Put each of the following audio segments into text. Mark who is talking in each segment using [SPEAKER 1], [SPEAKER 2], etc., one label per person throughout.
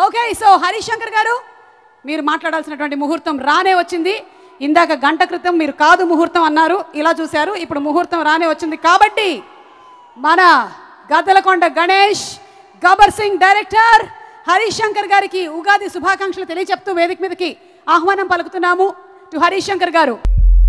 [SPEAKER 1] Okay, so Harish Shankar గారు మీరు మాట్లాడాల్సినటువంటి ముహూర్తం రానే వచ్చింది. ఇందాక గంట క్రితం మీరు కాదు ముహూర్తం అన్నారు, ఇలా చూశారు, ఇప్పుడు ముహూర్తం రానే వచ్చింది. కాబట్టి మన గద్దలకొండ గణేష్, గబ్బర్ సింగ్ డైరెక్టర్ హరీష్ శంకర్ గారికి ఉగాది శుభాకాంక్షలు తెలియచెప్తూ వేదిక మీదకి ఆహ్వానం పలుకుతున్నాము. టు హరీష్ శంకర్ గారు.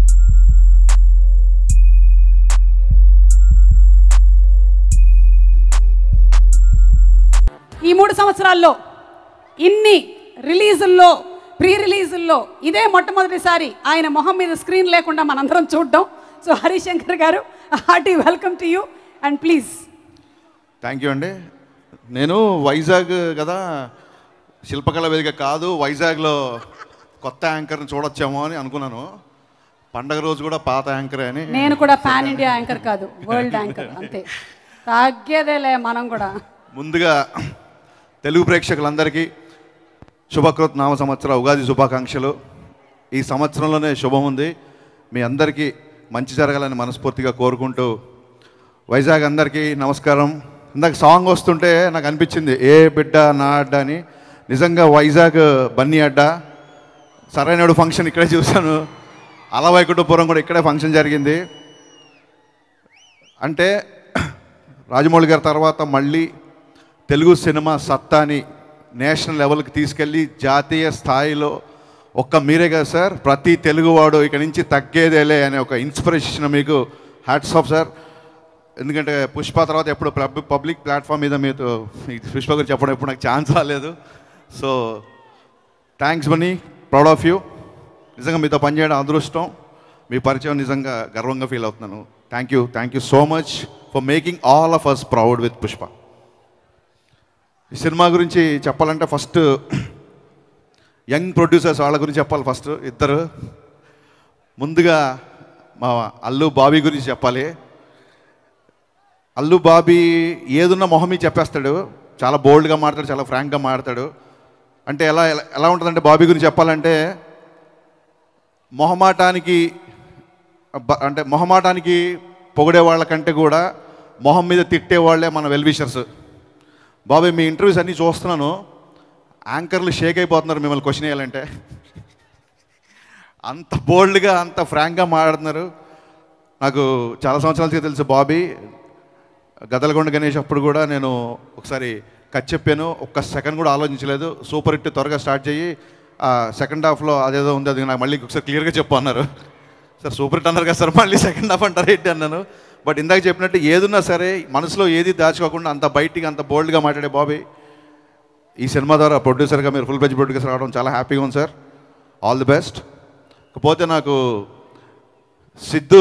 [SPEAKER 1] ఈ 3 సంవత్సరాల్లో ఇన్ని రిలీజుల్లో, ప్రీ రిలీజుల్లో ఇదే మొట్టమొదటిసారి ఆయన మొహం మీద స్క్రీన్ లేకుండా మనందరం చూడడం. So Harish Shankar garu, hearty welcome to you and please.
[SPEAKER 2] Thank you అండి. నేను వైజాగ్ కదా, శిల్పకళ వేదిక కాదు, వైజాగ్లో కొత్త యాంకర్ని చూడొచ్చామో అని అనుకున్నాను. పండగ రోజు కూడా పాత యాంకర్ అని.
[SPEAKER 1] నేను కూడా పాన్ ఇండియా యాంకర్ కాదు, వరల్డ్ యాంకర్ అంతే, తగ్గేదేలే మనం కూడా.
[SPEAKER 2] ముందుగా తెలుగు ప్రేక్షకులందరికీ శుభకృత్ నామ సంవత్సర ఉగాది శుభాకాంక్షలు. ఈ సంవత్సరంలోనే శుభం ఉంది, మీ అందరికీ మంచి జరగాలని మనస్ఫూర్తిగా కోరుకుంటూ, వైజాగ్ అందరికీ నమస్కారం. ఇందాక సాంగ్ వస్తుంటే నాకు అనిపించింది ఏ బిడ్డ నా అడ్డ అని. నిజంగా వైజాగ్ బన్నీ అడ్డ. సరైనడు ఫంక్షన్ ఇక్కడే చూశాను, అలవైకుంఠపురం కూడా ఇక్కడే ఫంక్షన్ జరిగింది. అంటే రాజమౌళి గారి తర్వాత మళ్ళీ తెలుగు సినిమా సత్తాని నేషనల్ లెవెల్కి తీసుకెళ్ళి జాతీయ స్థాయిలో ఒక్క మీరే కదా సార్, ప్రతి తెలుగువాడు ఇక నుంచి తగ్గేదేలే అనే ఒక ఇన్స్పిరేషన్ మీకు. Hats off sir. ఎందుకంటే పుష్ప తర్వాత ఎప్పుడు పబ్లిక్ ప్లాట్ఫామ్ మీద మీతో పుష్ప గురించి చెప్పడం ఎప్పుడు నాకు ఛాన్స్ రాలేదు. So thanks Bunny, proud of you. నిజంగా మీతో పనిచేయడం అదృష్టం, మీ పరిచయం నిజంగా గర్వంగా ఫీల్ అవుతున్నాను. Thank you so much for making all of us proud with Pushpa. ఈ సినిమా గురించి చెప్పాలంటే ఫస్ట్ యంగ్ ప్రొడ్యూసర్స్ వాళ్ళ గురించి చెప్పాలి. ఫస్ట్ ఇద్దరు, ముందుగా మా అల్లు బాబీ గురించి చెప్పాలి. అల్లు బాబీ ఏదున్న మొహమీ చెప్పేస్తాడు, చాలా బోల్డ్గా మాట్లాడు, చాలా ఫ్రాంక్గా మాట్లాడు. అంటే ఎలా ఉంటుందంటే బాబీ గురించి చెప్పాలంటే మొహమాటానికి పొగిడే వాళ్ళకంటే కూడా మొహం మీద తిట్టే వాళ్ళే మన వెల్విషర్స్. బాబీ మీ ఇంటర్వ్యూస్ అన్నీ చూస్తున్నాను, యాంకర్లు షేక్ అయిపోతున్నారు మిమ్మల్ని క్వశ్చన్ వేయాలంటే. అంత బోల్డ్గా అంత ఫ్రాంక్గా మాట్లాడుతున్నారు. నాకు చాలా సంవత్సరాలకి తెలుసు బాబీ. గద్దలకొండ గణేష్ అప్పుడు కూడా నేను ఒకసారి కట్ చెప్పాను, ఒక్క సెకండ్ కూడా ఆలోచించలేదు. సూపర్ హిట్ త్వరగా స్టార్ట్ చేయి, సెకండ్ హాఫ్లో అదేదో ఉంది అది నాకు మళ్ళీ ఒకసారి క్లియర్గా చెప్పు అన్నారు. సార్ సూపర్ హిట్ అన్నారు కదా సార్, మళ్ళీ సెకండ్ హాఫ్ అంటారు ఏంటి అన్నాను. బట్ ఇందాక చెప్పినట్టు ఏదున్నా సరే మనసులో ఏది దాచుకోకుండా అంత బయటికి అంత బోల్డ్గా మాట్లాడే బాబీ ఈ సినిమా ద్వారా ప్రొడ్యూసర్గా మీరు ఫుల్ పేజ్ ప్రొడ్యూసర్ రావడం చాలా హ్యాపీగా ఉంది సార్. All the best. కాకపోతే నాకు సిద్ధు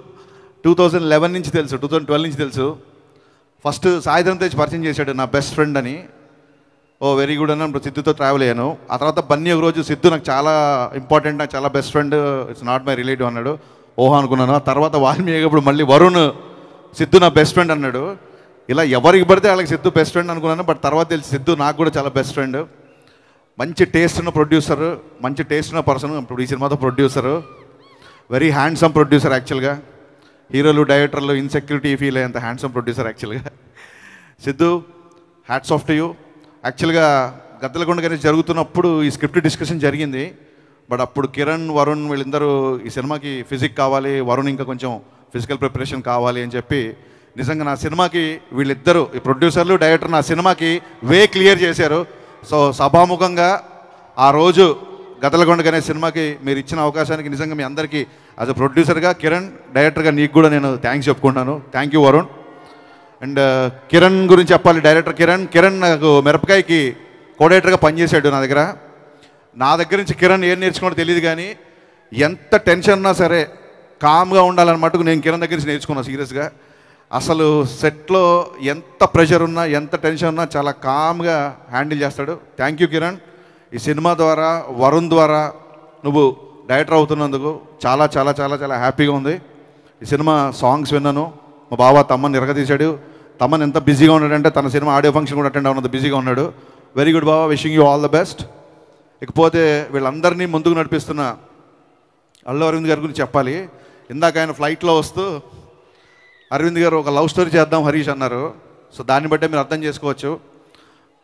[SPEAKER 2] 2011 నుంచి తెలుసు, 2012 నుంచి తెలుసు. ఫస్ట్ సాయి తేజ్ పరిచయం చేశాడు నా బెస్ట్ ఫ్రెండ్ అని. ఓ వెరీ గుడ్ అని సిద్ధుతో ట్రావెల్ అయ్యాను. ఆ తర్వాత బన్నీ ఒక రోజు సిద్ధు నాకు చాలా ఇంపార్టెంట్, నాకు చాలా best friend, it's not my relative అన్నాడు. ఓహో అనుకున్నాను. ఆ తర్వాత వాల్మీకి ఇప్పుడు మళ్ళీ వరుణ్ సిద్ధు నా బెస్ట్ ఫ్రెండ్ అన్నాడు. ఇలా ఎవరికి పడితే వాళ్ళకి సిద్ధు బెస్ట్ ఫ్రెండ్ అనుకున్నాను. బట్ తర్వాత తెలిసి సిద్ధు నాకు కూడా చాలా బెస్ట్ ఫ్రెండ్. మంచి టేస్ట్ ఉన్న ప్రొడ్యూసర్, మంచి టేస్ట్ ఉన్న పర్సన్. ఇప్పుడు ఈ సినిమాతో ప్రొడ్యూసరు, వెరీ హ్యాండ్సమ్ ప్రొడ్యూసర్. యాక్చువల్గా హీరోలు డైరెక్టర్లు ఇన్సెక్యూరిటీ ఫీల్ అయ్యేంత హ్యాండ్సమ్ ప్రొడ్యూసర్ యాక్చువల్గా Siddhu. Hats off to you. యాక్చువల్గా గద్దలకొండ గారి జరుగుతున్నప్పుడు ఈ స్క్రిప్ట్ డిస్కషన్ జరిగింది. బట్ అప్పుడు కిరణ్, వరుణ్ వీళ్ళందరూ ఈ సినిమాకి ఫిజిక్ కావాలి, వరుణ్ ఇంకా కొంచెం ఫిజికల్ ప్రిపరేషన్ కావాలి అని చెప్పి నిజంగా నా సినిమాకి వీళ్ళిద్దరూ ఈ ప్రొడ్యూసర్లు డైరెక్టర్ నా సినిమాకి వే క్లియర్ చేశారు. సో సభాముఖంగా ఆ రోజు గద్దలకొండ గారి సినిమాకి మీరు ఇచ్చిన అవకాశానికి నిజంగా మీ అందరికీ యాజ్ అ ప్రొడ్యూసర్గా, కిరణ్ డైరెక్టర్గా నీకు కూడా నేను థ్యాంక్స్ చెప్పుకుంటున్నాను. Thank you Varun. And Kiran గురించి చెప్పాలి. డైరెక్టర్ కిరణ్ నాకు మిరపకాయకి కోడైరెక్టర్గా పనిచేశాడు నా దగ్గర. నుంచి కిరణ్ ఏం నేర్చుకోవడం తెలియదు, కానీ ఎంత టెన్షన్ ఉన్నా సరే కామ్గా ఉండాలని మటుకు నేను కిరణ్ దగ్గర నుంచి నేర్చుకున్నాను సీరియస్గా. అసలు సెట్లో ఎంత ప్రెషర్ ఉన్నా, ఎంత టెన్షన్ ఉన్నా చాలా కామ్గా హ్యాండిల్ చేస్తాడు. Thank you Kiran. ఈ సినిమా ద్వారా, వరుణ్ ద్వారా నువ్వు డైరెక్టర్ అవుతున్నందుకు చాలా చాలా చాలా చాలా హ్యాపీగా ఉంది. ఈ సినిమా సాంగ్స్ విన్నాను, మా బావ తమ్మని ఇరగతీశాడు. తమ్మని ఎంత బిజీగా ఉన్నాడంటే తన సినిమా ఆడియో ఫంక్షన్ కూడా అటెండ్ అవునంత బిజీగా ఉన్నాడు. వెరీ గుడ్ బావ, wishing you all the best. ఇకపోతే వీళ్ళందరినీ ముందుకు నడిపిస్తున్న అల్లు అరవింద్ గారి గురించి చెప్పాలి. ఇందాక ఆయన ఫ్లైట్లో వస్తూ అరవింద్ గారు ఒక లవ్ స్టోరీ చేద్దాం హరీష్ అన్నారు. సో దాన్ని బట్టే మీరు అర్థం చేసుకోవచ్చు.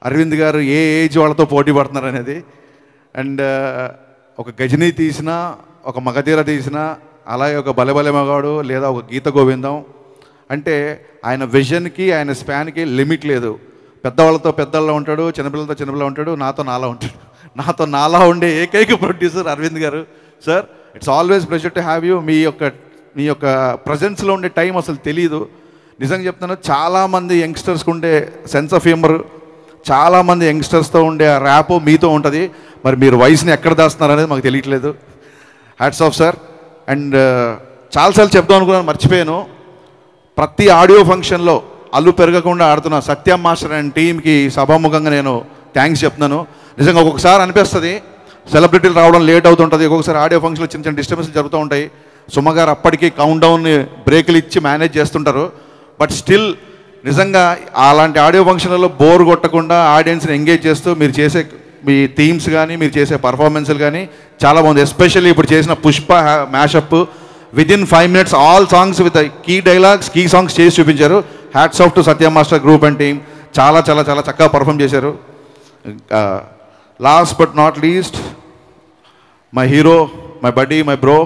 [SPEAKER 2] అరవింద్ గారు ఏ ఏజ్ వాళ్ళతో పోటీ పడుతున్నారు అనేది. అండ్ ఒక గజనీ తీసినా, ఒక మగధీర తీసినా, అలాగే ఒక బలెబలె మగాడు లేదా ఒక గీత గోవిందం అంటే ఆయన విజన్కి, ఆయన స్పాన్కి లిమిట్ లేదు. పెద్దవాళ్ళతో పెద్దల్లో ఉంటాడు, చిన్నపిల్లలతో చిన్నపిల్ల ఉంటాడు, నాలా ఉంటాడు. నాలా ఉండే ఏకైక producer Arvind garu. Sir, it's always pleasure to have you. మీ యొక్క ప్రజెన్స్లో ఉండే టైం అసలు తెలియదు. నిజంగా చెప్తాను, చాలామంది యంగ్స్టర్స్కి ఉండే సెన్స్ ఆఫ్ హ్యూమర్, చాలామంది యంగ్స్టర్స్తో ఉండే ఆ ర్యాపో మీతో ఉంటుంది. మరి మీరు వయసుని ఎక్కడ దాస్తున్నారు అనేది మాకు తెలియట్లేదు. Hats off sir. అండ్ చాలాసార్లు చెప్దాం అనుకున్నాను, మర్చిపోయాను. ప్రతి ఆడియో ఫంక్షన్లో అల్లు పెరగకుండా ఆడుతున్న సత్యం మాస్టర్ అండ్ టీంకి సభాముఖంగా నేను థ్యాంక్స్ చెప్తున్నాను. నిజంగా ఒక్కొక్కసారి అనిపిస్తుంది సెలబ్రిటీలు రావడం లేట్ అవుతుంటుంది, ఒక్కొక్కసారి ఆడియో ఫంక్షన్లో చిన్న చిన్న డిస్టర్బెన్స్ జరుగుతూ ఉంటాయి. సుమ గారు అప్పటికి కౌంట్ డౌన్ బ్రేకులు ఇచ్చి మేనేజ్ చేస్తుంటారు. బట్ స్టిల్ నిజంగా అలాంటి ఆడియో ఫంక్షన్లలో బోర్ కొట్టకుండా ఆడియన్స్ని ఎంగేజ్ చేస్తూ మీరు చేసే మీ థీమ్స్ కానీ, మీరు చేసే పర్ఫార్మెన్స్లు కానీ చాలా బాగుంది. ఎస్పెషల్లీ ఇప్పుడు చేసిన Pushpa mashup within 5 minutes all songs with key dialogues, key songs చేసి చూపించారు. Hats off to Satyam master group and team. చాలా చాలా చాలా చక్కగా పర్ఫామ్ చేశారు. Last but not least, my hero, my buddy, my bro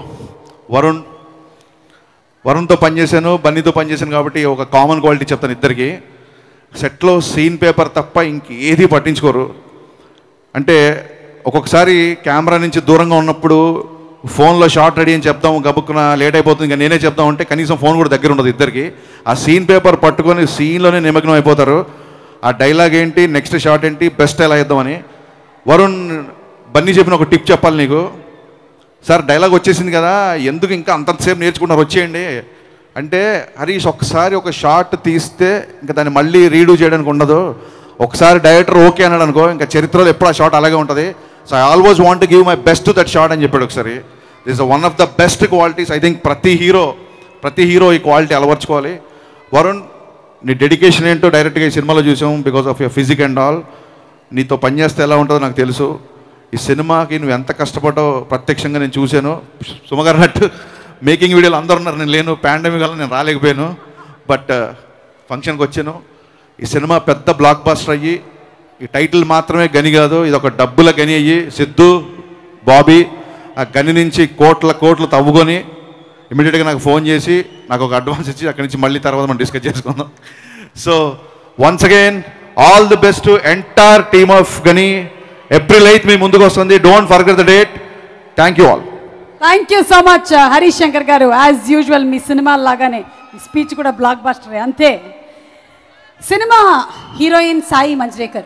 [SPEAKER 2] వరుణ్తో పనిచేశాను, బన్నీతో పనిచేశాను కాబట్టి ఒక కామన్ క్వాలిటీ చెప్తాను ఇద్దరికి. సెట్లో సీన్ పేపర్ తప్ప ఇంకేది పట్టించుకోరు. అంటే ఒక్కొక్కసారి కెమెరా నుంచి దూరంగా ఉన్నప్పుడు ఫోన్లో షార్ట్ రెడీ అని చెప్తాము, గబుక్కున లేట్ అయిపోతుంది, ఇంకా నేనే చెప్తామంటే కనీసం ఫోన్ కూడా దగ్గర ఉండదు ఇద్దరికి. ఆ సీన్ పేపర్ పట్టుకొని సీన్లోనే నిమగ్నం అయిపోతారు. ఆ డైలాగ్ ఏంటి, నెక్స్ట్ షార్ట్ ఏంటి, బెస్ట్ ఎలా ఇద్దామని. వరుణ్, బన్నీ చెప్పిన ఒక టిప్ చెప్పాలి నీకు. సార్, డైలాగ్ వచ్చేసింది కదా, ఎందుకు ఇంకా అంతసేపు నేర్చుకుంటారు, వచ్చేయండి అంటే, హరీష్ ఒకసారి ఒక షార్ట్ తీస్తే ఇంకా దాన్ని మళ్ళీ రీడూ చేయడానికి ఉండదు. ఒకసారి డైరెక్టర్ ఓకే అన్నాడు అనుకో, ఇంకా చరిత్రలో ఎప్పుడు ఆ షార్ట్ అలాగే ఉంటుంది. So I always want to give my best to that shot అని చెప్పాడు ఒకసారి. This one of the best qualities. I think ప్రతి హీరో ఈ క్వాలిటీ అలవర్చుకోవాలి. వరుణ్, నీ డెడికేషన్ ఏంటో డైరెక్ట్గా ఈ సినిమాలో చూసాం, because of your physique and all. నీతో పనిచేస్తే ఎలా ఉంటుందో నాకు తెలుసు. ఈ సినిమాకి నువ్వు ఎంత కష్టపడ్డావో ప్రత్యక్షంగా నేను చూశాను. సుమగారు అన్నట్టు మేకింగ్ వీడియోలు అందరూ ఉన్నారు, నేను లేను, పాండమిక్ వల్ల నేను రాలేకపోయాను. బట్ ఫంక్షన్కి వచ్చాను. ఈ సినిమా పెద్ద బ్లాక్ బస్టర్ అయ్యి, ఈ టైటిల్ మాత్రమే గని కాదు, ఇది ఒక డబ్బుల గని అయ్యి, సిద్ధు, బాబీ ఆ గని నుంచి కోట్లు తవ్వుకొని ఇమీడియట్గా నాకు ఫోన్ చేసి నాకు ఒక అడ్వాన్స్ ఇచ్చి అక్కడి నుంచి మళ్ళీ తర్వాత మనం డిస్కస్ చేసుకుందాం. So once again all the best to entire team of Ghani. April 8th మీ ముందుకు వస్తుంది, don't forget the date. Thank you all.
[SPEAKER 1] Thank you so much Harish Shankar garu. As usual మీ సినిమా లాగానే స్పీచ్ కూడా బ్లాక్ బస్టరే, అంతే. సినిమా హీరోయిన్ సాయి మంజ్రేకర్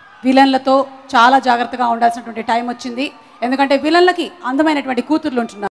[SPEAKER 1] విలన్లతో చాలా జాగ్రత్తగా ఉండాల్సినటువంటి టైం వచ్చింది. ఎందుకంటే విలన్లకి అందమైనటువంటి కూతుర్లు ఉంటున్నారు.